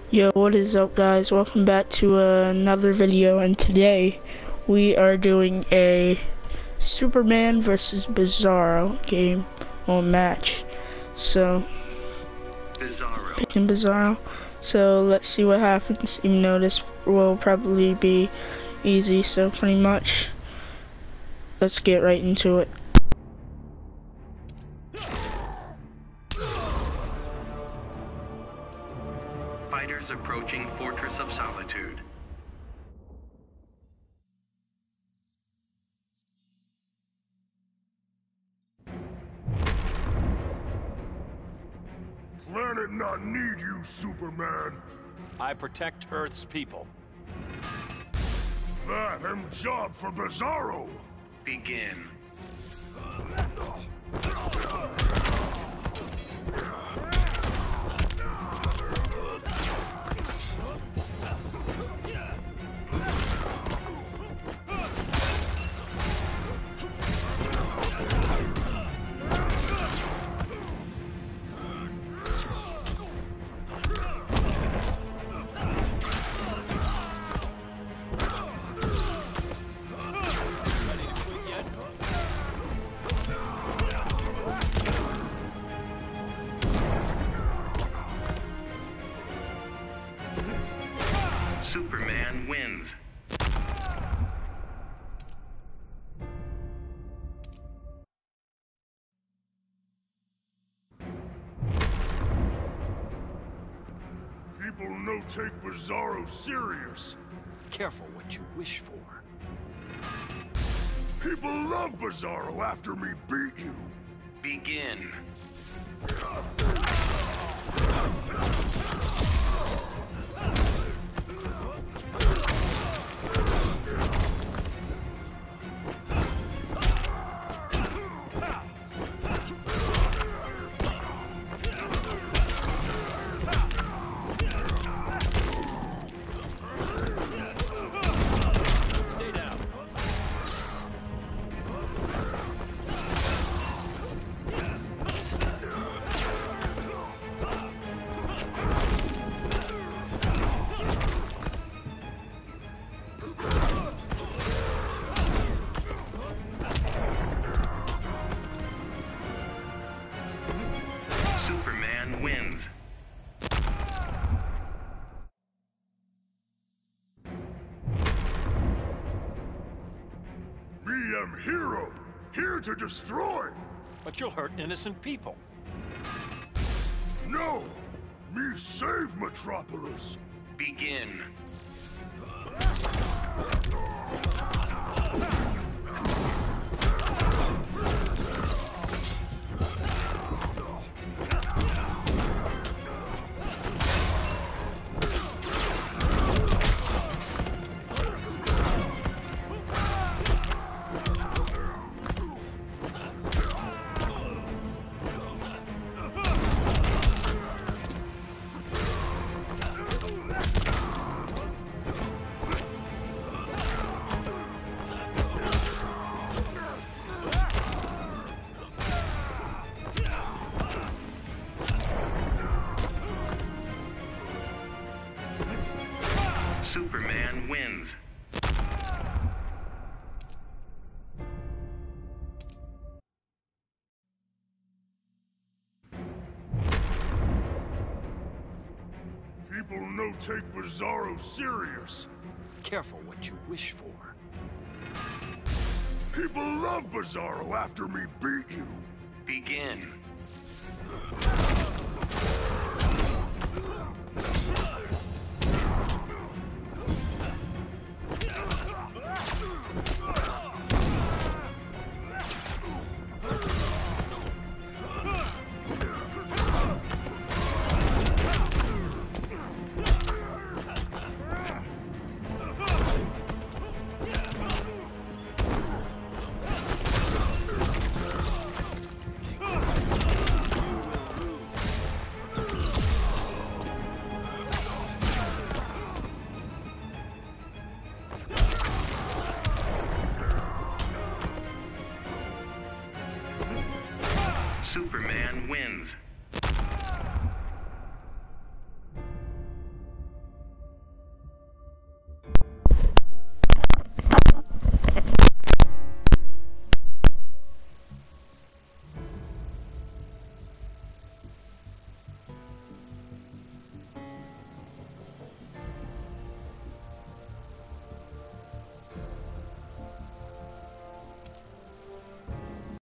Yo, what is up guys? Welcome back to another video, and today we are doing a Superman versus Bizarro game or match. So picking Bizarro. So let's see what happens, even though this will probably be easy, so pretty much let's get right into it. Fighters approaching Fortress of Solitude. Planet not need you, Superman. I protect Earth's people. That am job for Bizarro. Begin. Superman wins. People no take Bizarro serious. Careful what you wish for. People love Bizarro after me beat you. Begin. Stay down. Superman wins. Me am hero, here to destroy. But you'll hurt innocent people. No, me save Metropolis. Begin. Superman wins. People no take Bizarro serious. Careful what you wish for. People love Bizarro after me beat you. Begin.